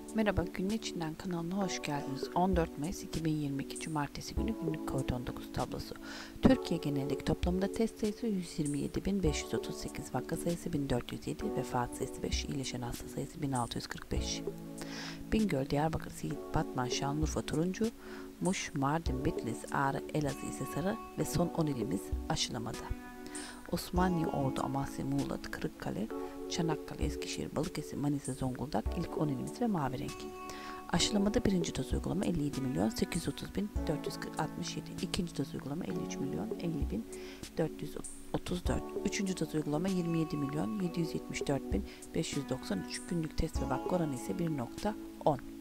Merhaba, Günün İçinden kanalına hoş geldiniz. 14 Mayıs 2022 Cumartesi günü günlük COVID-19 tablosu. Türkiye genelindeki toplamda test sayısı 127.538, vaka sayısı 1407, vefat sayısı 5, iyileşen hasta sayısı 1645. Bingöl, Diyarbakır, Siirt, Batman, Şanlıurfa, Turuncu, Muş, Mardin, Bitlis, Ağrı, Elazığ ise sarı ve son 10 ilimiz aşılamada. Osmaniye, Ordu, Amasya, Muğla, Kırıkkale, Çanakkale, Eskişehir, Balıkesir, Manisa, Zonguldak ilk 10 ilimiz ve mavi renk. Aşılamada birinci doz uygulama 57.830.467, ikinci doz uygulama 53.050.434, üçüncü doz uygulama 27.774.593, günlük test ve vaka oranı ise 1.10.